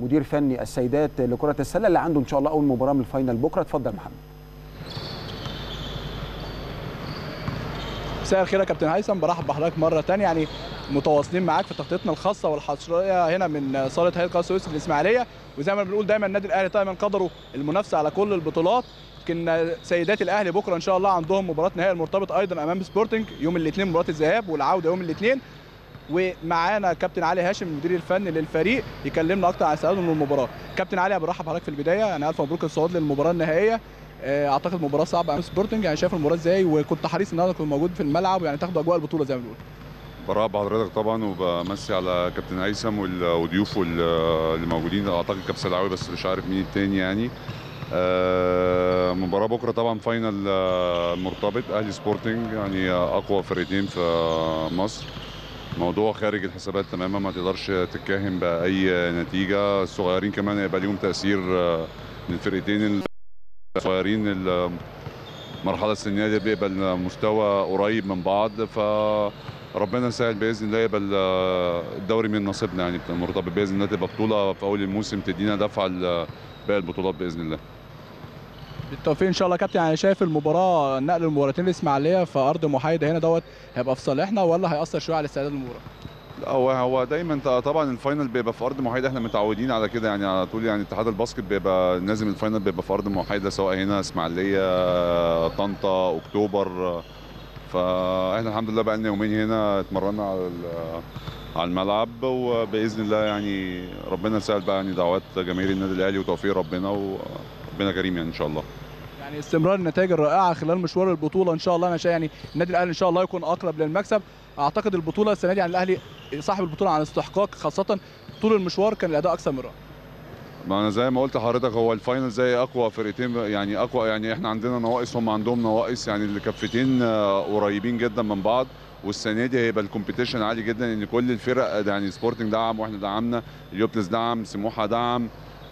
مدير فني السيدات لكرة السلة اللي عنده ان شاء الله اول مباراة من الفاينل بكرة. اتفضل محمد. مساء الخير يا كابتن هيثم، برحب بحضرتك مرة تانية. يعني متواصلين معاك في تغطيتنا الخاصة والحصرية هنا من صالة هيئة قناة السويس في الإسماعيلية، وزي ما بنقول دايما النادي الأهلي طبعا من قدره المنافسة على كل البطولات. يمكن سيدات الأهلي بكرة إن شاء الله عندهم مباراة نهائي المرتبط أيضا أمام سبورتنج يوم الاثنين، مباراة الذهاب والعودة يوم الاثنين. ومعانا كابتن علي هاشم المدير الفني للفريق يكلمنا اكتر عن استعدادهم للمباراه. كابتن علي برحب بحضرتك في البدايه، يعني الف مبروك الصعود للمباراه النهائيه. اعتقد مباراه صعبه امام سبورتنج، يعني شايف المباراه ازاي؟ وكنت حريص النهارده تكون موجود في الملعب ويعني تاخدوا اجواء البطوله زي ما بنقول. برحب بحضرتك طبعا وبمسي على كابتن هيثم وضيوفه اللي موجودين. اعتقد كابتن سلعوي بس مش عارف مين التاني يعني. مباراه بكره طبعا فاينل مرتبط اهلي سبورتنج، يعني اقوى فرقتين في مصر. موضوع خارج الحسابات تماما، ما تقدرش تتكهن باي نتيجه. الصغيرين كمان هيبقى ليهم تاثير للفرقتين الصغيرين. المرحله السنيه دي بيبقى المستوى قريب من بعض، فربنا يسهل باذن الله يبقى الدوري من نصيبنا، يعني مرتبط باذن الله تبقى بطوله في اول الموسم تدينا دفعه لباقي البطولات باذن الله. بالتوفيق ان شاء الله يا كابتن. يعني شايف المباراه نقل المباراتين الاسماعيليه في ارض محايده هنا هيبقى في صالحنا ولا هيأثر شويه على استعداد المباراه؟ لا هو دايما طبعا الفاينل بيبقى في ارض محايده، احنا متعودين على كده يعني على طول. يعني اتحاد الباسكت بيبقى لازم الفاينل بيبقى في ارض محايده، سواء هنا اسماعيليه طنطا اكتوبر. فاحنا الحمد لله بقى لنا يومين هنا اتمرنا على الملعب، وباذن الله يعني ربنا يسهل بقى. يعني دعوات جماهير النادي الاهلي وتوفيق ربنا، وربنا كريم يعني ان شاء الله. يعني استمرار النتائج الرائعه خلال مشوار البطوله ان شاء الله. انا شايف يعني النادي الاهلي ان شاء الله يكون اقرب للمكسب. اعتقد البطوله السنه دي يعني الاهلي صاحب البطوله عن استحقاق، خاصه طول المشوار كان الاداء اكثر من رائع. ما انا زي ما قلت لحضرتك، هو الفاينل زي اقوى فرقتين، يعني اقوى، يعني احنا عندنا نواقص هم عندهم نواقص، يعني الكفتين قريبين جدا من بعض. والسنه دي هيبقى الكومبيتيشن عالي جدا، ان كل الفرق يعني سبورتنج دعم واحنا دعمنا، اليوبلس دعم، سموحه دعم.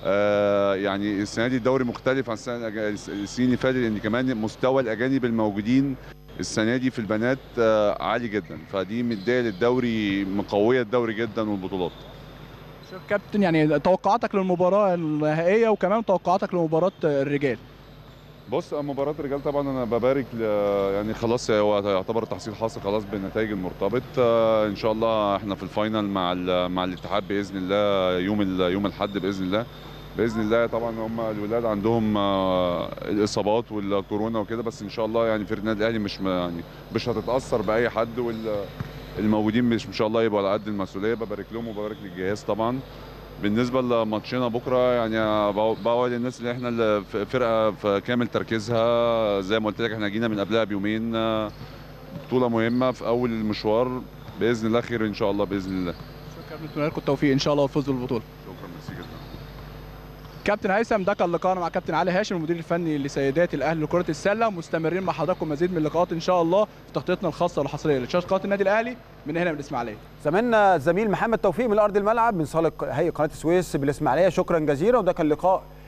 يعني السنه دي الدوري مختلف عن السنين اللي فاتت، ان كمان مستوى الاجانب الموجودين السنه دي في البنات عالي جدا، فدي مديه للدوري، مقويه الدوري جدا والبطولات. شوف كابتن، يعني توقعاتك للمباراه النهائيه وكمان توقعاتك لمباراه الرجال. بص مباراة الرجال طبعا انا ببارك يعني خلاص هو يعتبر تحصيل حاصل خلاص بالنتائج المرتبط. ان شاء الله احنا في الفاينل مع الاتحاد باذن الله يوم الاحد باذن الله. طبعا هم الولاد عندهم الاصابات والكورونا وكده، بس ان شاء الله يعني فرقه النادي الاهلي مش هتتاثر باي حد، والموجودين مش ان شاء الله يبقوا على قد المسؤوليه. ببارك لهم وببارك للجهاز طبعا. بالنسبه لماتشنا بكره يعني بوعد الناس اللي احنا فرقه في كامل تركيزها. زي ما قلت لك احنا جينا من قبلها بيومين، بطوله مهمه في اول المشوار، باذن الله خير ان شاء الله باذن الله. شكرا، بنتمنى لكم التوفيق ان شاء الله والفوز بالبطوله. شكرا ميرسي جدا. كابتن هيثم، ده كان لقاءنا مع كابتن علي هاشم المدير الفني لسيدات الاهلي لكره السله. مستمرين مع حضراتكم مزيد من اللقاءات ان شاء الله في تغطيتنا الخاصه والحصريه لشاشه قناه النادي الاهلي من هنا من الاسماعيليه. زميلنا الزميل محمد توفيق من ارض الملعب من صاله هيئه قناه السويس بالاسماعيليه. شكرا جزيلا، وده كان لقاء